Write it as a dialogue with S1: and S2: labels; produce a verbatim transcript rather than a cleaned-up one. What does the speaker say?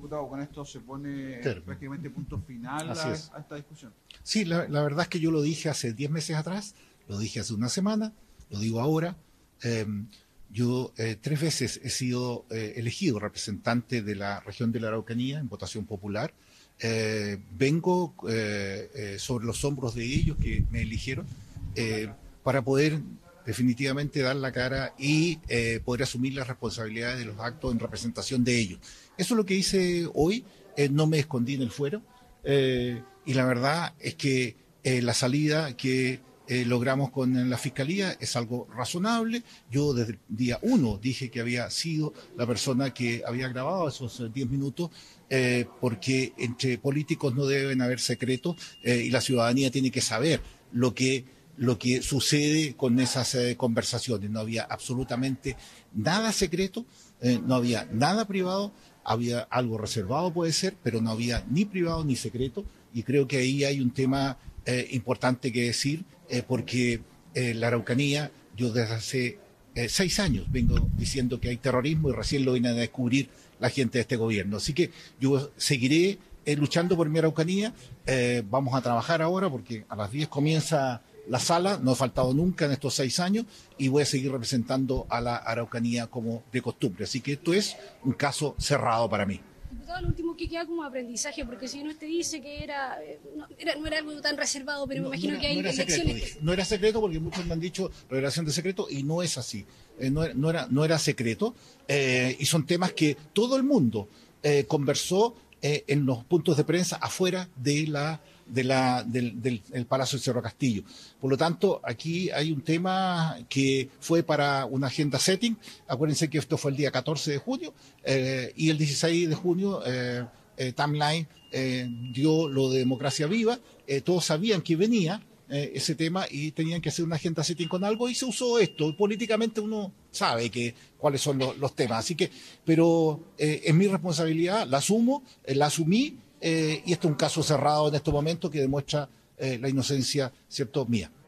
S1: diputado, con esto se pone
S2: Termino.
S1: prácticamente punto final a, a esta discusión.
S2: Sí, la, la verdad es que yo lo dije hace diez meses atrás, lo dije hace una semana, lo digo ahora. Eh, yo eh, tres veces he sido eh, elegido representante de la región de la Araucanía en votación popular. Eh, vengo eh, eh, sobre los hombros de ellos que me eligieron eh, para poder definitivamente dar la cara y eh, poder asumir las responsabilidades de los actos en representación de ellos. Eso es lo que hice hoy, eh, no me escondí en el fuero eh, y la verdad es que eh, la salida que eh, logramos con la Fiscalía es algo razonable. Yo desde el día uno dije que había sido la persona que había grabado esos diez minutos eh, porque entre políticos no deben haber secretos eh, y la ciudadanía tiene que saber lo que lo que sucede con esas eh, conversaciones. No había absolutamente nada secreto, eh, no había nada privado, había algo reservado puede ser, pero no había ni privado ni secreto, y creo que ahí hay un tema eh, importante que decir, eh, porque eh, la Araucanía, yo desde hace eh, seis años vengo diciendo que hay terrorismo y recién lo viene a descubrir la gente de este gobierno. Así que yo seguiré eh, luchando por mi Araucanía, eh, vamos a trabajar ahora porque a las diez comienza la sala, no he faltado nunca en estos seis años y voy a seguir representando a la Araucanía como de costumbre. Así que esto es un caso cerrado para mí.
S3: Diputado, lo último que queda como aprendizaje, porque si uno te dice que era no era, no era algo tan reservado, pero
S2: no,
S3: me imagino
S2: no era,
S3: que hay
S2: no era
S3: elecciones...
S2: Secreto, no era secreto porque muchos me han dicho revelación de secreto y no es así. Eh, no, era, no, era, no era secreto eh, y son temas que todo el mundo eh, conversó eh, en los puntos de prensa afuera de la... De la, del, del, del Palacio de Cerro Castillo. Por lo tanto, aquí hay un tema que fue para una agenda setting. Acuérdense que esto fue el día catorce de junio eh, y el dieciséis de junio eh, eh, Timeline eh, dio lo de Democracia Viva. Eh, todos sabían que venía eh, ese tema y tenían que hacer una agenda setting con algo y se usó esto. Políticamente uno sabe que cuáles son los, los temas. Así que, pero eh, es mi responsabilidad, la asumo, eh, la asumí. Eh, y este es un caso cerrado en estos momentos que demuestra eh, la inocencia, ¿cierto?, mía.